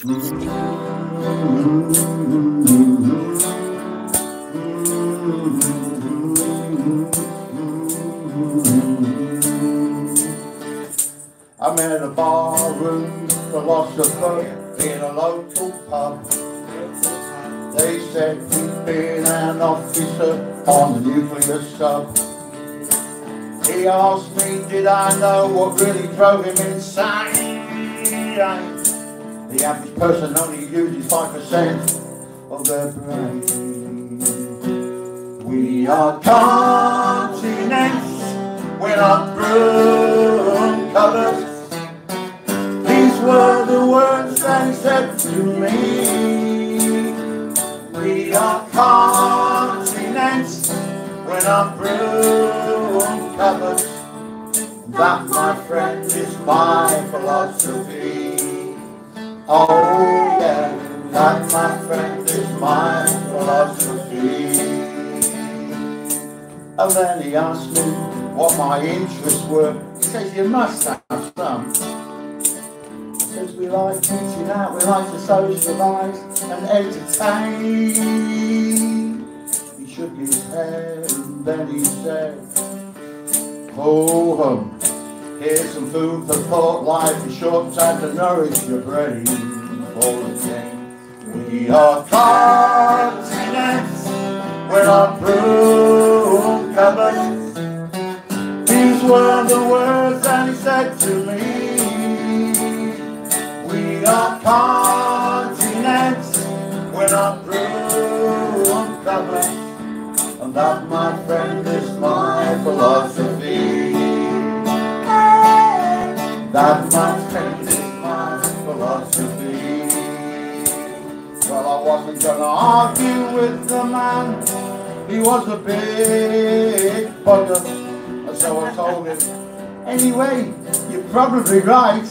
I met a barroom philosopher in a local pub. They said he'd been an officer on the nuclear sub. He asked me, did I know what really drove him insane? The average person only uses 5% of their brain. We are continents, we're not broom covers. These were the words that he said to me. We are continents, we're not broom covers. That, my friend, is my philosophy. Oh yeah, that, my friend, is my philosophy. And then he asked me what my interests were. He says, you must have some. He says, we like eating out, we like to socialise and entertain. He shook his head and then he said, oh, here's some food for thought. Life is short, time to nourish your brain for the game. We are continents, we're not broom covers. These were the words that he said to me. We are continents, we're not broom covers. And that, my friend, is my philosophy. That, my friend, is my philosophy. Well, I wasn't gonna argue with the man. He was a big bugger. And so I told him, anyway, you're probably right.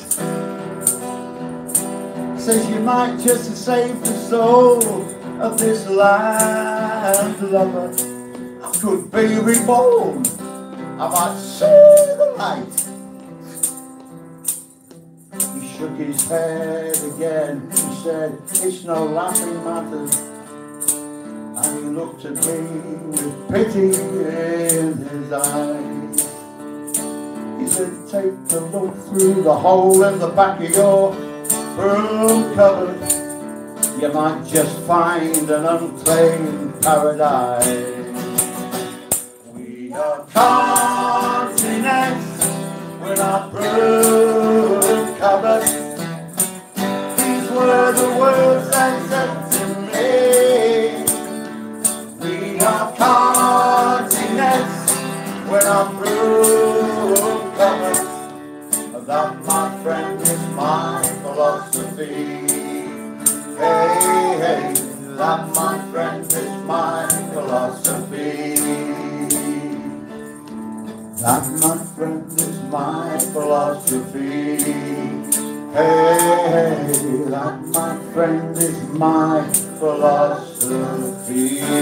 He says you might just save the soul of this land lover. I could be reborn. I might see the light. He shook his head again. He said, it's no laughing matter. And he looked at me with pity in his eyes. He said, take a look through the hole in the back of your broom cupboard. You might just find an unclaimed paradise. We are continents, we're not broom cupboards. These were the words that said to me. We are continents, we're not broom cupboards. That, my friend, is my philosophy. Hey, hey, that, my friend, is my philosophy. That, my friend, is my philosophy. Hey, hey, that, my friend, is my philosophy.